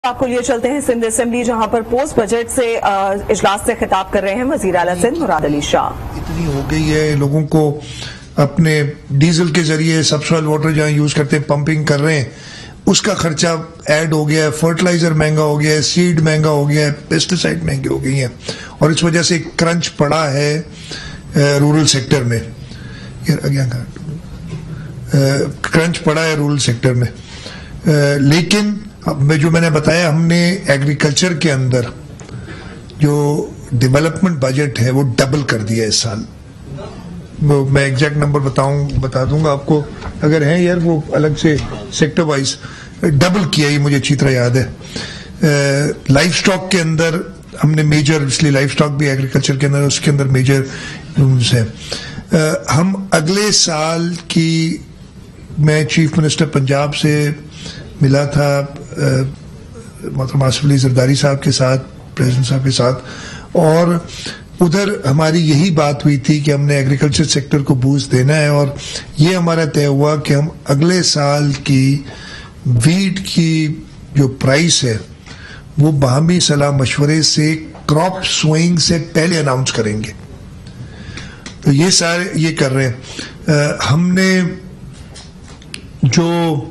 آپ کو لیے چلتے ہیں سندھ اسمبلی، جہاں پر پوسٹ بجٹ سے اجلاس سے خطاب کر رہے ہیں وزیر اعلیٰ سندھ مراد علی شاہ۔ اتنی ہو گئی ہے، لوگوں کو اپنے ڈیزل کے ذریعے سب سوائل واٹر جہاں یوز کرتے ہیں پمپنگ کر رہے ہیں، اس کا خرچہ ایڈ ہو گیا ہے، فرٹیلائزر مہنگا ہو گیا ہے، سیڈ مہنگا ہو گیا ہے، پیسٹیسائڈ مہنگی ہو گئی ہیں، اور اس وجہ سے کرنچ پڑا ہے رورل سیکٹر میں، کرنچ پڑا ہے رورل سیکٹر میں۔ لیکن جو میں نے بتایا، ہم نے ایگریکلچر کے اندر جو ڈیولپمنٹ بجٹ ہے وہ ڈبل کر دیا اس سال۔ میں ایگزیکٹ نمبر بتا دوں گا آپ کو، اگر ہیں یار وہ الگ سے سیکٹر وائز ڈبل کیا، یہ مجھے اچھی طرح یاد ہے۔ لائف سٹاک کے اندر ہم نے میجر، اس لیے لائف سٹاک بھی ایگریکلچر کے اندر، اس کے اندر میجر رولز ہیں۔ ہم اگلے سال کی، میں چیف منسٹر پنجاب سے ملا تھا محترم آصف علی زرداری صاحب کے ساتھ، پریزیڈنٹ صاحب کے ساتھ، اور ادھر ہماری یہی بات ہوئی تھی کہ ہم نے ایگریکلچر سیکٹر کو بوسٹ دینا ہے، اور یہ ہمارا طے ہوا کہ ہم اگلے سال کی ویٹ کی جو پرائس ہے وہ باہمی صلاح مشورے سے کراپ سوئنگ سے پہلے اناؤنس کریں گے۔ تو یہ سارے یہ کر رہے ہیں۔ ہم نے جو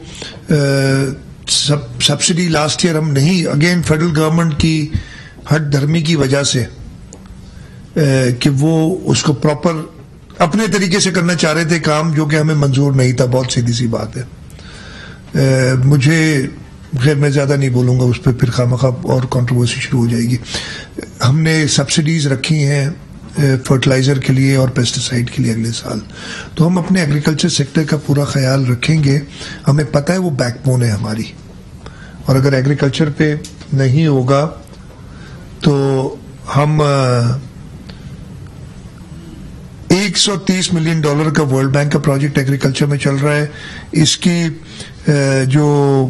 سبسڈی لاسٹ ایئر ہم نہیں، اگین فیڈرل گورنمنٹ کی ہٹ دھرمی کی وجہ سے کہ وہ اس کو پراپر اپنے طریقے سے کرنا چاہ رہے تھے کام، جو کہ ہمیں منظور نہیں تھا، بہت سیدھی سی بات ہے۔ مجھے خیر میں زیادہ نہیں بولوں گا اس پہ، پھر خواہ اور کنٹروورسی شروع ہو جائے گی۔ ہم نے سبسڈیز رکھی ہیں فرٹیلائزر کے لیے اور پیسٹیسائڈ کے لیے اگلے سال، تو ہم اپنے ایگریکلچر سیکٹر کا پورا خیال رکھیں گے۔ ہمیں پتہ ہے وہ بیک بون ہے ہماری، اور اگر ایگریکلچر پہ نہیں ہوگا تو ہم $130 ملین کا ورلڈ بینک کا پروجیکٹ ایگریکلچر میں چل رہا ہے۔ اس کی جو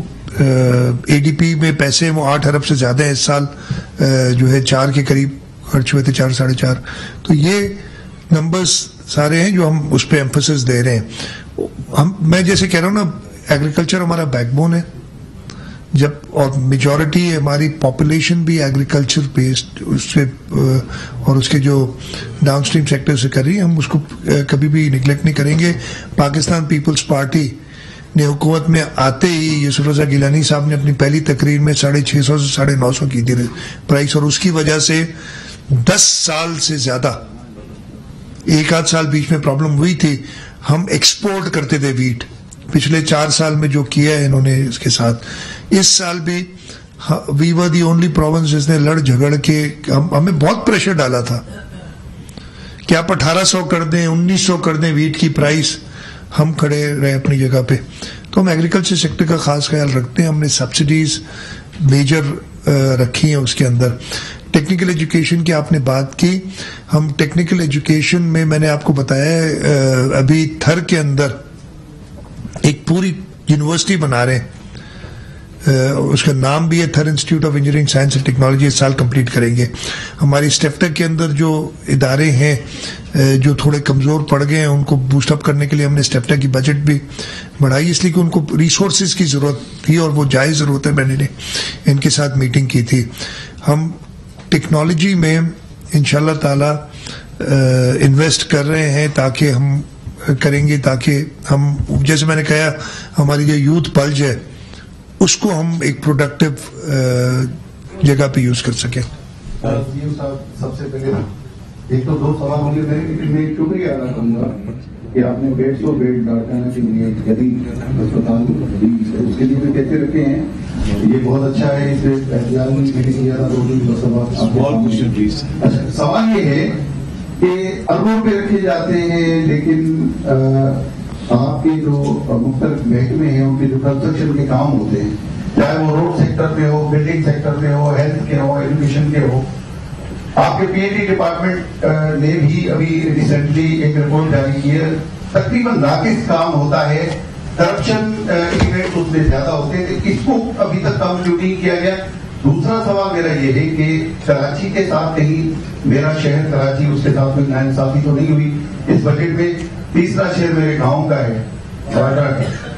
ADP میں پیسے ہیں وہ 8 ارب سے زیادہ ہیں، اس سال جو ہے 4 کے قریب خرچ ہوئے تھے، 4 ساڑھے 4۔ تو یہ نمبرز سارے ہیں جو ہم اس پہ ایمفسس دے رہے ہیں۔ میں جیسے کہہ رہا ہوں نا، ایگریکلچر ہمارا بیک بون ہے، جب اور میجورٹی ہماری پاپولیشن بھی ایگریکلچر بیسڈ اس سے اور اس کے جو ڈاؤن اسٹریم سیکٹر سے کر رہی ہے، ہم اس کو کبھی بھی نگلیکٹ نہیں کریں گے۔ پاکستان پیپلز پارٹی نے حکومت میں آتے ہی یوسف رضا گیلانی صاحب نے اپنی پہلی تقریر میں 650 سے 950 کی تھی پرائس، اور اس کی وجہ سے 10 سال سے زیادہ، ایک آدھ سال بیچ میں پرابلم ہوئی تھی، ہم ایکسپورٹ کرتے تھے ویٹ۔ پچھلے 4 سال میں جو کیا ہے انہوں نے اس کے ساتھ، اس سال بھی وی ور دی اونلی پروونس جس نے لڑ جھگڑ کے ہمیں بہت پریشر ڈالا تھا کہ آپ 1800 کر دیں، 1900 کر دیں ویٹ کی پرائس، ہم کھڑے رہے اپنی جگہ پہ۔ تو ہم ایگریکلچر سیکٹر کا خاص خیال رکھتے ہیں۔ ہم نے سبسڈیز میجر رکھی ہیں اس کے اندر۔ ٹیکنیکل ایجوکیشن کی آپ نے بات کی، ہم ٹیکنیکل ایجوکیشن میں میں نے آپ کو بتایا ہے ابھی تھر کے اندر ایک پوری یونیورسٹی بنا رہے ہیں، اس کا نام بھی ہے Thar Institute of Engineering Science and Technology, اس سال کمپلیٹ کریں گے۔ ہماری اسٹیفٹیک کے اندر جو ادارے ہیں جو تھوڑے کمزور پڑ گئے ہیں، ان کو بوسٹ اپ کرنے کے لیے ہم نے اسٹیفٹیک کی بجٹ بھی بڑھائی، اس لیے کہ ان کو ریسورسز کی ضرورت تھی اور وہ جائز ضرورت ہے۔ میں نے ان کے ساتھ میٹنگ کی تھی۔ ہم ٹیکنالوجی میں انشاءاللہ تعالی انویسٹ کر رہے ہیں، تاکہ ہم کریں گے، تاکہ ہم، جیسے میں نے کہا، ہماری جو یوتھ پلج ہے اس کو ہم ایک پروڈکٹیو جگہ پہ یوز کر سکیں۔ سب سے پہلے ایک تو 2 سوال مجھے، میں شکریہ ادا کروں گا کہ آپ نے بیڈ کو بیڈ ڈاٹانا کے لیے جدید اسپتال اس کے لیے بھی کیسے رکھے ہیں، یہ بہت اچھا ہے۔ اس سے احتیاط سوال یہ ہے کہ اربوں پہ رکھے جاتے ہیں، لیکن آپ کے جو مختلف محکمے ہیں ان کے جو کنسٹرکشن کے کام ہوتے ہیں، چاہے وہ روڈ سیکٹر میں ہو، بلڈنگ سیکٹر میں ہو، ہیلتھ کے ہو، ایجوکیشن کے ہو، آپ کے PhD ڈپارٹمنٹ نے بھی ابھی ریسنٹلی ایک رپورٹ جاری کی ہے، تقریباً ناقص کام ہوتا ہے، کرپشن ایونٹ اس میں زیادہ ہوتے ہیں، اس کو ابھی تک کمپلیٹ نہیں کیا گیا۔ دوسرا سوال میرا یہ ہے کہ کراچی کے ساتھ کہیں، میرا شہر کراچی، اس کے ساتھ کوئی ناانصافی تو نہیں ہوئی اس بجٹ میں؟ تیسرا شہر میرے گاؤں کا ہے،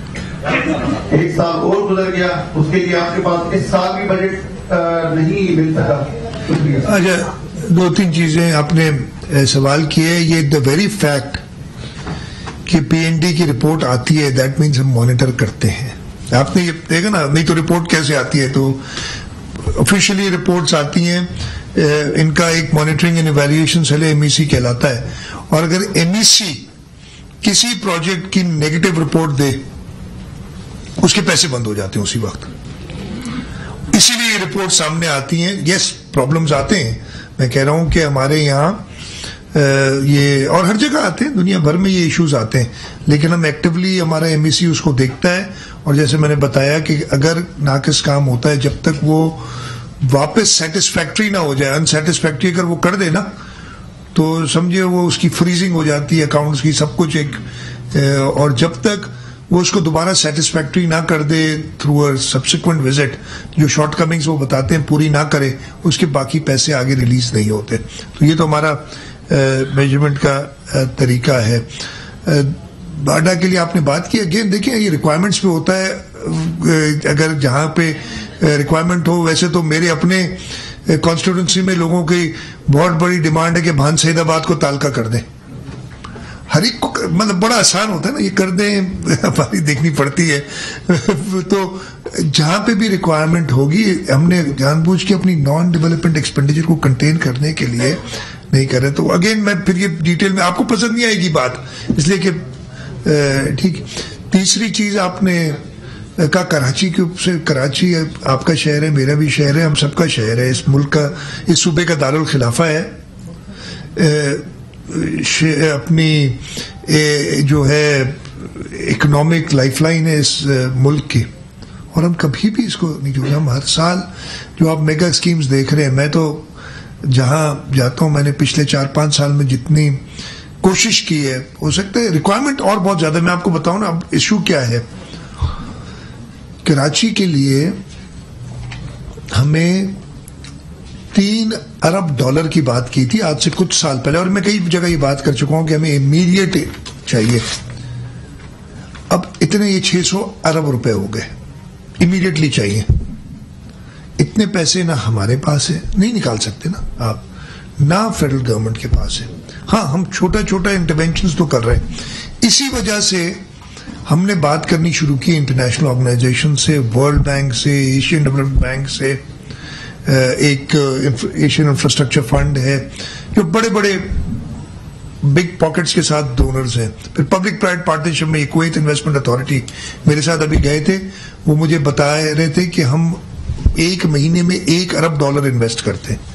ایک سال اور گزر گیا, اس کے لیے آپ کے پاس اس سال بھی بجٹ نہیں مل سکا. اچھا, 2-3 چیزیں آپ نے سوال کیے. یہ دا ویری فیکٹ کہ پی این ڈی کی رپورٹ آتی ہے, دیٹ مینس ہم مانیٹر کرتے ہیں. آپ نے یہ دیکھا نا, نہیں تو رپورٹ کیسے آتی ہے؟ تو آفیشیلی رپورٹس آتی ہیں, ان کا ایک monitoring and evaluation cell M E C کہلاتا ہے, اور اگر ایم ای سی کسی پروجیکٹ کی نیگیٹو رپورٹ دے اس کے پیسے بند ہو جاتے ہیں اسی وقت. اسی لیے یہ رپورٹ سامنے آتی ہیں. یس, پرابلمز آتے ہیں, میں کہہ رہا ہوں کہ ہمارے یہاں یہ اور ہر جگہ آتے ہیں, دنیا بھر میں یہ ایشوز آتے ہیں, لیکن ہم ایکٹیولی ہمارا ایم ای سی اس کو دیکھتا ہے, اور جیسے میں نے بتایا کہ اگر ناقص کام ہوتا ہے جب تک وہ واپس سیٹسفیکٹری نہ ہو جائے, انسیٹسفیکٹری اگر وہ کر دے نا تو سمجھے وہ اس کی فریزنگ ہو جاتی ہے اکاؤنٹس کی سب کچھ ایک, اور جب تک وہ اس کو دوبارہ سیٹسفیکٹری نہ کر دے تھرو اے سبسیکوینٹ وزٹ, جو شارٹ کمنگز وہ بتاتے ہیں پوری نہ کرے, اس کے باقی پیسے آگے ریلیز نہیں ہوتے. تو یہ تو ہمارا میجرمنٹ کا طریقہ ہے. باڈا کے لیے آپ نے بات کی, اگین دیکھیں یہ ریکوائرمنٹس پہ ہوتا ہے. اگر جہاں پہ ریکوائرمنٹ ہو, ویسے تو میرے اپنے کانسٹیٹوئنسی میں لوگوں کی بہت بڑی ڈیمانڈ ہے کہ بھان سعید آباد کو تالکا کر دیں. ہر ایک کو مطلب بڑا آسان ہوتا ہے نا, یہ کر دیں, ہماری دیکھنی پڑتی ہے. تو جہاں پہ بھی ریکوائرمنٹ ہوگی, ہم نے جان بوجھ کے اپنی نان ڈیولپمنٹ ایکسپینڈیچر کو کنٹین کرنے کے لیے نہیں کر رہے. تو اگین میں پھر یہ ڈیٹیل میں, آپ کو پسند نہیں آئے گی بات, اس لیے کہ ٹھیک. تیسری چیز آپ نے کہا کراچی کے سے, کراچی آپ کا شہر ہے, میرا بھی شہر ہے, ہم سب کا شہر ہے, اس ملک کا, اس صوبے کا دارالخلافہ ہے. اپنی جو ہے اکنامک لائف لائن ہے اس ملک کی, اور ہم کبھی بھی اس کو نہیں چھوڑیں. ہم ہر سال جو آپ میگا اسکیمز دیکھ رہے ہیں, میں تو جہاں جاتا ہوں, میں نے پچھلے 4-5 سال میں جتنی کوشش کی ہے, ہو سکتا ہے ریکوائرمنٹ اور بہت زیادہ. میں آپ کو بتاؤں نا اب ایشو کیا ہے. کراچی کے لیے ہمیں $3 ارب کی بات کی تھی آج سے کچھ سال پہلے, اور میں کئی جگہ یہ بات کر چکا ہوں کہ ہمیں امیڈیٹ چاہیے. اب اتنے یہ 600 ارب روپے ہو گئے, امیڈیٹلی چاہیے. اتنے پیسے نہ ہمارے پاس ہے, نہیں نکال سکتے نا آپ, نہ فیڈرل گورنمنٹ کے پاس ہے. ہاں, ہم چھوٹا چھوٹا انٹرونشنز تو کر رہے ہیں. اسی وجہ سے ہم نے بات کرنی شروع کی انٹرنیشنل آرگنائزیشن سے, ورلڈ بینک سے, ایشین ڈیولپمنٹ بینک سے, ایک ایشین انفراسٹرکچر فنڈ ہے جو بڑے بڑے بگ پاکٹس کے ساتھ ڈونرز ہیں. پھر پبلک پرائیویٹ پارٹنرشپ میں کویت انویسٹمنٹ اتھارٹی میرے ساتھ ابھی گئے تھے, وہ مجھے بتا رہے تھے کہ ہم ایک مہینے میں $1 ارب انویسٹ کرتے ہیں.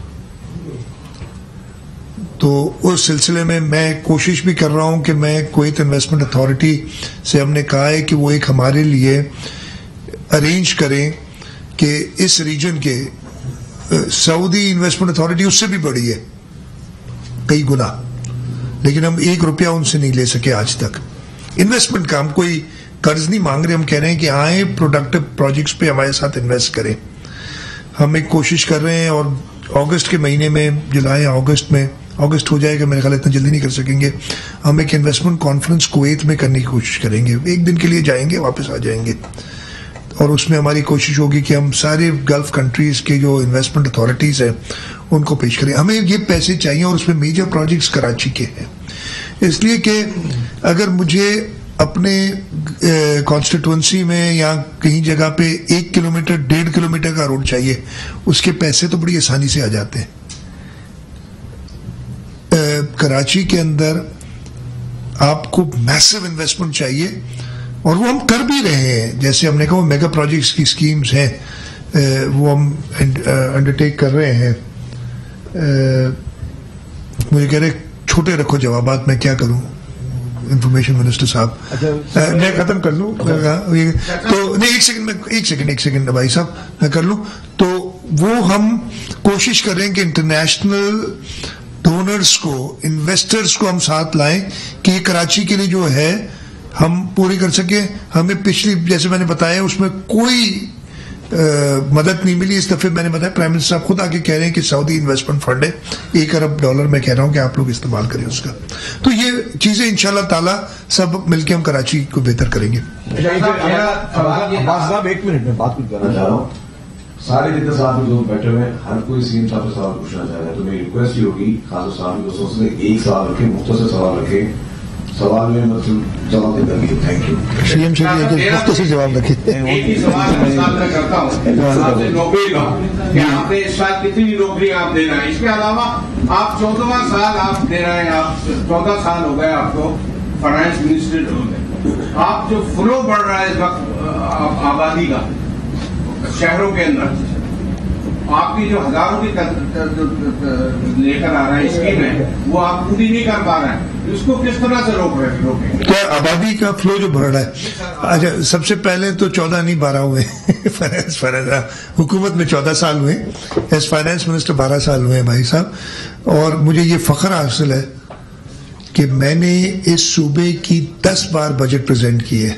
تو اس سلسلے میں میں کوشش بھی کر رہا ہوں کہ میں کویت انویسٹمنٹ اتھارٹی سے, ہم نے کہا ہے کہ وہ ایک ہمارے لیے ارینج کریں کہ اس ریجن کے, سعودی انویسٹمنٹ اتھارٹی اس سے بھی بڑی ہے کئی گنا, لیکن ہم $1 ان سے نہیں لے سکے آج تک انویسٹمنٹ کا. ہم کوئی قرض نہیں مانگ رہے, ہم کہہ رہے ہیں کہ آئیں پروڈکٹیو پروجیکٹس پہ ہمارے ساتھ انویسٹ کریں. ہم ایک کوشش کر رہے ہیں, اور اگست کے مہینے میں, جولائی اگست میں, اگست ہو جائے گا میرے خیال, اتنا جلدی نہیں کر سکیں گے, ہم ایک انویسٹمنٹ کانفرنس کویت میں کرنے کی کوشش کریں گے. 1 دن کے لیے جائیں گے, واپس آ جائیں گے, اور اس میں ہماری کوشش ہوگی کہ ہم سارے گلف کنٹریز کے جو انویسٹمنٹ اتھارٹیز ہیں ان کو پیش کریں. ہمیں یہ پیسے چاہیے, اور اس میں میجر پروجیکٹس کراچی کے ہیں, اس لیے کہ اگر مجھے اپنے کانسٹیٹوئنسی میں یا کہیں جگہ پہ 1 کلومیٹر 1.5 کلومیٹر کا روڈ چاہیے, اس کے پیسے تو بڑی آسانی سے آ جاتے ہیں. کراچی کے اندر آپ کو میسو انویسٹمنٹ چاہیے, اور وہ ہم کر بھی رہے ہیں. جیسے ہم نے کہا وہ میگا پروجیکٹس کی اسکیمز ہیں, وہ ہم انڈرٹیک کر رہے ہیں. مجھے کہہ رہے چھوٹے رکھو جوابات, میں کیا کروں انفارمیشن منسٹر صاحب. میں ختم کر لوں تو نہیں, ایک سیکنڈ بھائی صاحب, میں کر لوں. تو وہ ہم کوشش کر رہے ہیں کہ انٹرنیشنل ڈونرز کو, انویسٹرز کو ہم ساتھ لائیں کہ یہ کراچی کے لیے جو ہے ہم پوری کر سکیں. ہمیں پچھلی, جیسے میں نے بتایا, اس میں کوئی مدد نہیں ملی. اس دفعہ میں نے بتایا پرائم منسٹر صاحب خود آ کے کہہ رہے ہیں کہ سعودی انویسٹمنٹ فنڈ ہے $1 ارب میں کہہ رہا ہوں کہ آپ لوگ استعمال کریں اس کا. تو یہ چیزیں انشاءاللہ تعالی سب مل کے ہم کراچی کو بہتر کریں گے. صاحب 1 منٹ میں بات کچھ کرنا چاہ رہا ہوں. سارے جتنے صاحب جو بیٹھے ہوئے ہر کوئی سیم صاحب سے سوال پوچھنا چاہ رہا ہے, تو میری ریکویسٹ یہ ہوگی خاص صاحب دوستوں سے ایک سوال رکھے, مختصر سوال رکھے, سوال میں مطلب جواب دیتا ہے. Thank you. CM مختصر جواب رکھے. ایک ہی سوال میں صاحب سے کرتا ہوں صاحب سے نوکری کا کہ آپ نے اس سال کتنی نوکری آپ دے رہے ہیں, اس کے علاوہ آپ 14واں سال آپ دے رہے ہیں, آپ 14 سال ہو گئے آپ کو فائنانس منسٹر ہو گئے, آپ جو فلو بڑھ رہا ہے اس وقت آبادی کا شہروں کے اندر, آپ کی جو ہزاروں کی لے کر آ رہا ہے اسکیم ہے وہ آپ پوری نہیں کر پا رہے ہیں, اس کو کس طرح سے روکیں؟ کیا آبادی کا فلو جو بڑھ رہا ہے, اچھا سب سے پہلے تو 14 نہیں 12 ہوئے فائنانس حکومت میں 14 سال ہوئے, ایز فائنانس منسٹر 12 سال ہوئے ہیں بھائی صاحب. اور مجھے یہ فخر حاصل ہے کہ میں نے اس صوبے کی 10 بار بجٹ پریزنٹ کیے.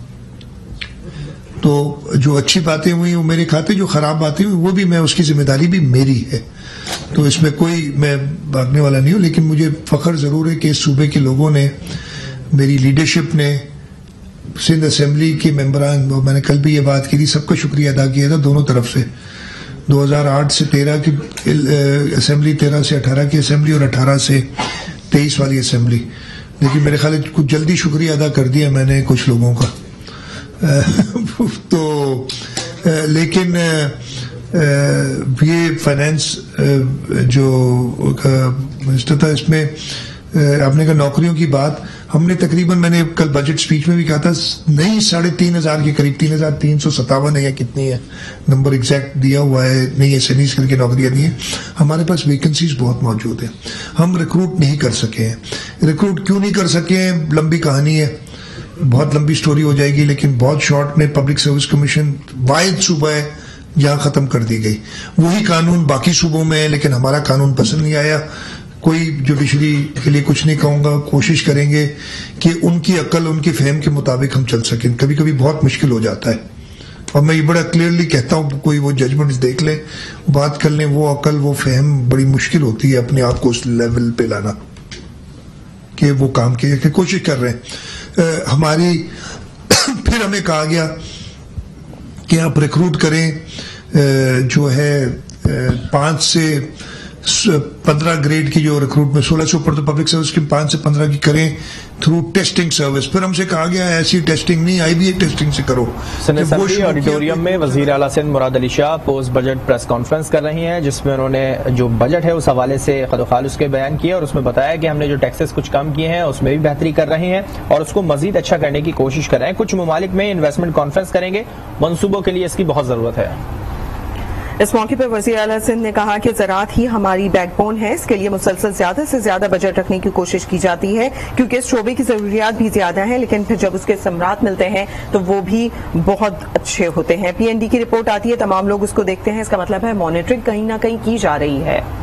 تو جو اچھی باتیں ہوئی وہ میرے کھاتے, جو خراب باتیں ہوئی وہ بھی میں, اس کی ذمہ داری بھی میری ہے. تو اس میں کوئی میں بھاگنے والا نہیں ہوں, لیکن مجھے فخر ضرور ہے کہ اس صوبے کے لوگوں نے, میری لیڈرشپ نے, سندھ اسمبلی کے ممبران, میں نے کل بھی یہ بات کی تھی, سب کا شکریہ ادا کیا تھا دونوں طرف سے. 2008 سے 13 کی اسمبلی, 13 سے 18 کی اسمبلی اور 18 سے 23 والی اسمبلی. لیکن میرے خیال کچھ جلدی شکریہ ادا کر دیا میں نے کچھ لوگوں کا. تو لیکن یہ فائنانس جو منسٹر تھا, اس میں آپ نے کہا نوکریوں کی بات, ہم نے تقریباً, میں نے کل بجٹ سپیچ میں بھی کہا تھا, نہیں 3,500 کے قریب, 3,357 ہے یا کتنی ہے, نمبر ایگزیکٹ دیا ہوا ہے نہیں, ایسے نہیں کر کے نوکریاں دی ہیں. ہمارے پاس ویکنسیز بہت موجود ہیں, ہم ریکروٹ نہیں کر سکے ہیں. ریکروٹ کیوں نہیں کر سکے ہیں, لمبی کہانی ہے, بہت لمبی سٹوری ہو جائے گی, لیکن بہت شارٹ میں پبلک سروس کمیشن واحد صوبہ ہے جہاں ختم کر دی گئی. وہی قانون باقی صوبوں میں ہے, لیکن ہمارا قانون پسند نہیں آیا. کوئی جوڈیشری کے لیے کچھ نہیں کہوں گا, کوشش کریں گے کہ ان کی عقل, ان کی فہم کے مطابق ہم چل سکیں. کبھی کبھی بہت مشکل ہو جاتا ہے, اور میں یہ بڑا کلیئرلی کہتا ہوں, کوئی وہ ججمنٹس دیکھ لیں, بات کر لیں, وہ عقل وہ فہم بڑی مشکل ہوتی ہے اپنے آپ کو اس لیول پہ لانا کہ وہ کام کی کوشش کر رہے ہیں. ہماری پھر ہمیں کہا گیا کہ آپ ریکروٹ کریں, جو ہے 5 سے 15 گریڈ کی جو ریکروٹمنٹ 16 سے اوپر تو پبلک سروس کی 5 سے 15 کی کریں تھرو ٹیسٹنگ سروس. پھر ہم سے کہا گیا ایسی ٹیسٹنگ نہیں, IBA ٹیسٹنگ سے کرو. سندھ اسمبلی آڈیٹوریم میں وزیر اعلیٰ Sindh Murad Ali Shah post budget press conference کر رہی ہیں, جس میں انہوں نے جو بجٹ ہے اس حوالے سے خد و خالص کے بیان کیا, اور اس میں بتایا کہ ہم نے جو ٹیکسز کچھ کم کیے ہیں اس میں بھی بہتری کر رہے ہیں اور اس کو مزید اچھا کرنے کی کوشش کر رہے ہیں. کچھ ممالک میں انویسٹمنٹ کانفرنس کریں گے, منصوبوں کے لیے اس کی بہت ضرورت ہے. اس موقع پر وزیر اعلیٰ سندھ نے کہا کہ زراعت ہی ہماری بیک بون ہے, اس کے لیے مسلسل زیادہ سے زیادہ بجٹ رکھنے کی کوشش کی جاتی ہے, کیونکہ اس شعبے کی ضروریات بھی زیادہ ہیں, لیکن پھر جب اس کے ثمرات ملتے ہیں تو وہ بھی بہت اچھے ہوتے ہیں. PND کی رپورٹ آتی ہے, تمام لوگ اس کو دیکھتے ہیں, اس کا مطلب ہے مانیٹرنگ کہیں نہ کہیں کی جا رہی ہے.